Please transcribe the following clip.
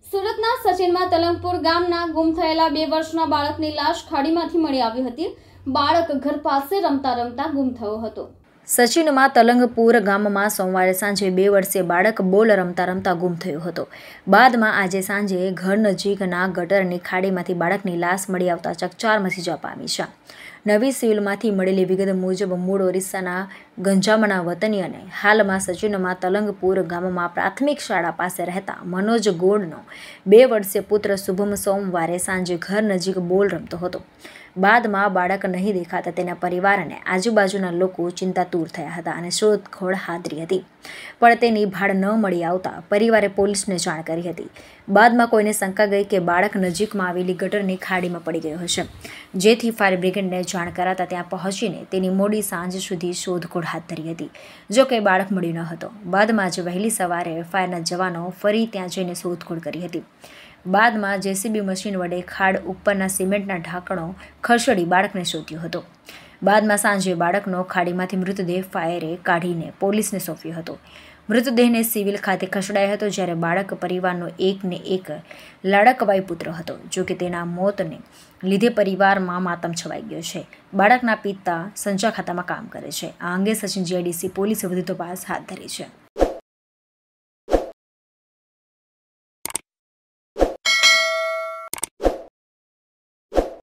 સુરતના સચિનમાં તલંગપુર ગામના ગુમ થયેલા 2 વર્ષના બાળકની લાશ ખાડીમાંથી મળી આવી હતી। બાળક ઘર પાસે રમતા રમતા ગુમ થયો હતો। સચિનમાં તલંગપુર ગામમાં સોમવારે સાંજે 2 વર્ષીય બાળક બોલ રમતા રમતા ગુમ થયો હતો। બાદમાં આજે સાંજે ઘર નજીકના ગટરની ખાડીમાંથી બાળકની લાશ મળી આવતા ચકચાર મચી જવા પામી છે। નવી સિવિલમાંથી મળેલી વિગત મુજબ મૂળ ઓરિસ્સાના ગંજામના વતની અને હાલમાં સચિનમાં તલંગપુર ગામમાં પ્રાથમિક શાળા પાસે રહેતા મનોજ ગોળનો 2 વર્ષીય પુત્ર શુભમ સોમવારે સાંજે ઘર નજીક બોલ રમતો હતો। બાદમાં બાળક નહીં દેખાતા તેના પરિવાર અને આજુબાજુના લોકો ચિંતાતુર થયા હતા અને શોધખોળ હાથ ધરી હતી, પણ તેની ભાળ ન મળી આવતા પરિવારે પોલીસને જાણ કરી હતી। બાદમાં કોઈને શંકા ગઈ કે બાળક નજીકમાં આવેલી ગટરની ખાડીમાં પડી ગયો હશે, જેથી ફાયર બ્રિગેડને જાણ કરાતા ત્યાં પહોંચીને તેની મોડી સાંજ સુધી શોધખોળ હાથ ધરી હતી। જો કે બાળક મળ્યું ન હતો। બાદમાં જ વહેલી સવારે ફાયરના જવાનો ફરી ત્યાં જઈને શોધખોળ કરી હતી। બાદમાં જેસીબી મશીન વડે ખાડ ઉપરના સિમેન્ટના ઢાંકણો ખસેડી બાળકને શોધ્યો હતો। બાદમાં સાંજે બાળકનો ખાડીમાંથી મૃતદેહ ફાયરે કાઢીને પોલીસને સોંપ્યો હતો। મૃતદેહને સિવિલ ખાતે ખસેડાયો હતો, જ્યારે બાળક પરિવારનો એકને એક લાડકવાઈ પુત્ર હતો। જો કે તેના મોતને લીધે પરિવારમાં માતમ છવાઈ ગયો છે। બાળકના પિતા સંચા ખાતામાં કામ કરે છે। આ અંગે સચિન જીઆઈડીસી પોલીસે વધુ તપાસ હાથ ધરી છે।